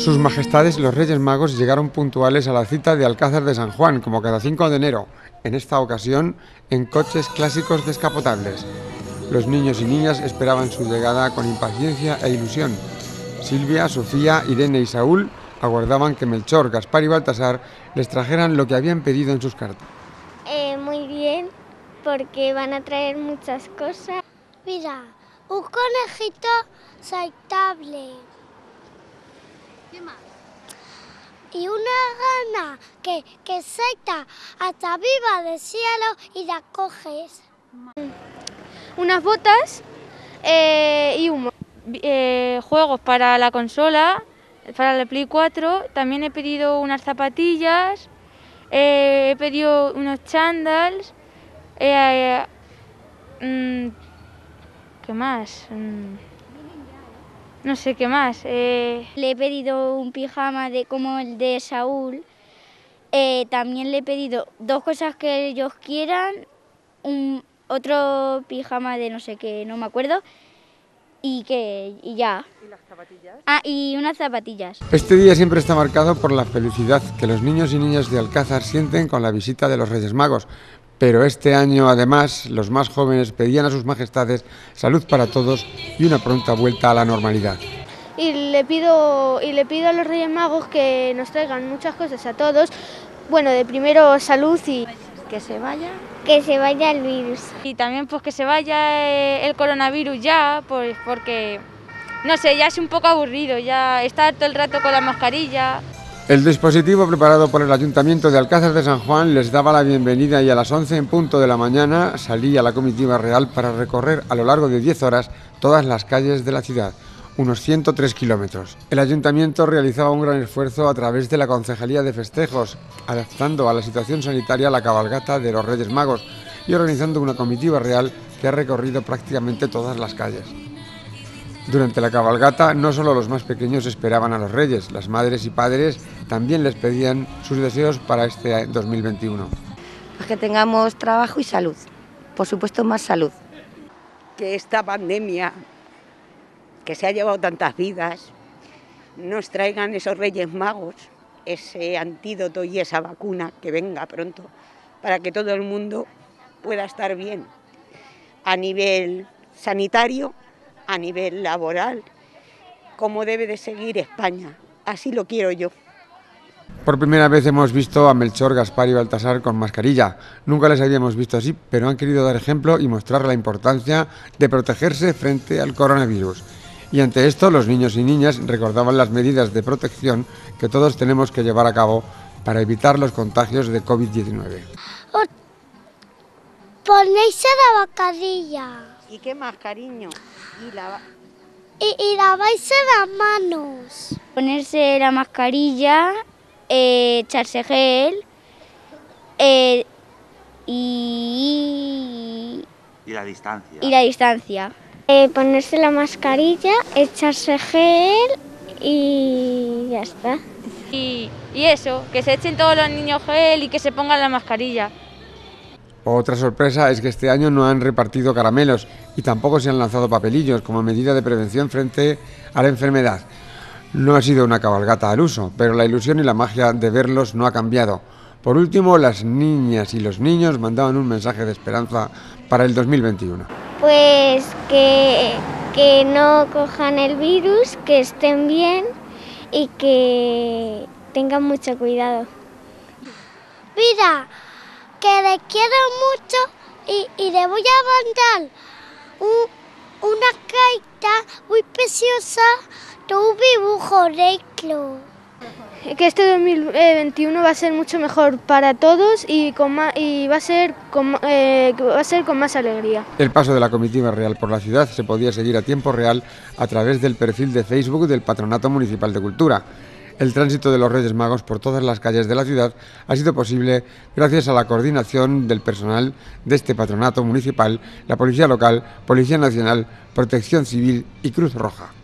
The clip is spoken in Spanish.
Sus Majestades los Reyes Magos llegaron puntuales a la cita de Alcázar de San Juan, como cada 5 de enero, en esta ocasión en coches clásicos descapotables. Los niños y niñas esperaban su llegada con impaciencia e ilusión. Silvia, Sofía, Irene y Saúl aguardaban que Melchor, Gaspar y Baltasar les trajeran lo que habían pedido en sus cartas. Muy bien, porque van a traer muchas cosas. Mira, un conejito saltable. ¿Qué más? Y una gana que salta hasta arriba del cielo y la coges. Unas botas y juegos para la consola, para la Play 4. También he pedido unas zapatillas, he pedido unos chándals. ¿Qué más? No sé qué más. Le he pedido un pijama como el de Saúl. También le he pedido 2 cosas que ellos quieran, otro pijama de no sé qué, no me acuerdo, y ya. ¿Y las zapatillas? Y unas zapatillas. Este día siempre está marcado por la felicidad que los niños y niñas de Alcázar sienten con la visita de los Reyes Magos. Pero este año, además, los más jóvenes pedían a sus majestades salud para todos y una pronta vuelta a la normalidad. Y le pido a los Reyes Magos que nos traigan muchas cosas a todos. Bueno, de primero salud y Que se vaya el virus. Y también pues que se vaya el coronavirus ya, pues porque, no sé, ya es un poco aburrido, ya estar todo el rato con la mascarilla. El dispositivo preparado por el Ayuntamiento de Alcázar de San Juan les daba la bienvenida y a las 11 en punto de la mañana salía la comitiva real para recorrer a lo largo de 10 horas todas las calles de la ciudad, unos 103 kilómetros. El Ayuntamiento realizaba un gran esfuerzo a través de la Concejalía de Festejos, adaptando a la situación sanitaria la cabalgata de los Reyes Magos y organizando una comitiva real que ha recorrido prácticamente todas las calles. Durante la cabalgata no solo los más pequeños esperaban a los Reyes, las madres y padres también les pedían sus deseos para este 2021. Pues que tengamos trabajo y salud, por supuesto más salud. Que esta pandemia, que se ha llevado tantas vidas, nos traigan esos Reyes Magos, ese antídoto y esa vacuna que venga pronto, para que todo el mundo pueda estar bien, a nivel sanitario, a nivel laboral, como debe de seguir España. Así lo quiero yo. Por primera vez hemos visto a Melchor, Gaspar y Baltasar con mascarilla. Nunca les habíamos visto así, pero han querido dar ejemplo y mostrar la importancia de protegerse frente al coronavirus. Y ante esto, los niños y niñas recordaban las medidas de protección que todos tenemos que llevar a cabo para evitar los contagios de COVID-19. Ponéis la mascarilla. ¿Y qué más, cariño? Y laváis las manos. Ponerse la mascarilla, echarse gel y la distancia. Y la distancia. Ponerse la mascarilla, echarse gel y ya está. Y eso, que se echen todos los niños gel y que se pongan la mascarilla. Otra sorpresa es que este año no han repartido caramelos y tampoco se han lanzado papelillos como medida de prevención frente a la enfermedad. No ha sido una cabalgata al uso, pero la ilusión y la magia de verlos no ha cambiado. Por último, las niñas y los niños mandaban un mensaje de esperanza para el 2021. Pues que no cojan el virus, que estén bien y que tengan mucho cuidado. Mira, que le quiero mucho y le voy a mandar una carta muy preciosa de un dibujo negro. Que este 2021 va a ser mucho mejor para todos y va a ser con más alegría. El paso de la comitiva real por la ciudad se podía seguir a tiempo real a través del perfil de Facebook del Patronato Municipal de Cultura. El tránsito de los Reyes Magos por todas las calles de la ciudad ha sido posible gracias a la coordinación del personal de este patronato municipal, la Policía Local, Policía Nacional, Protección Civil y Cruz Roja.